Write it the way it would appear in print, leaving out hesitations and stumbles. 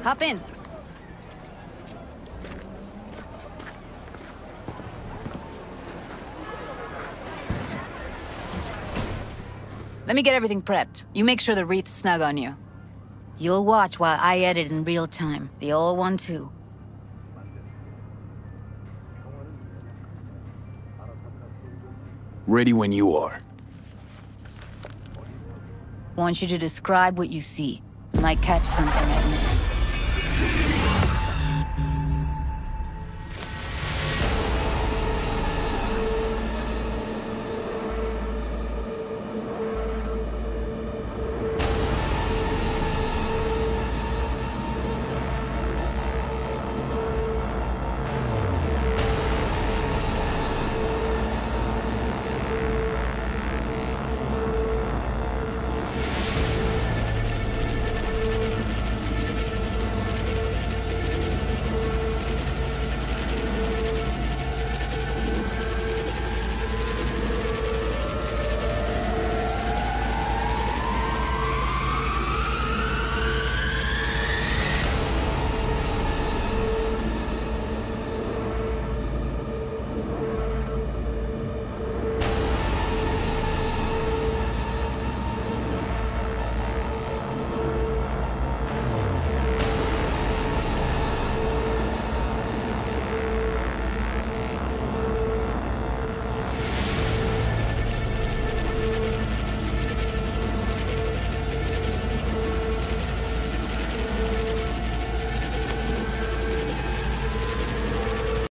Hop in. Let me get everything prepped. You make sure the wreath's snug on you. You'll watch while I edit in real time. The old one, too. Ready when you are. Want you to describe what you see. Might catch something I miss.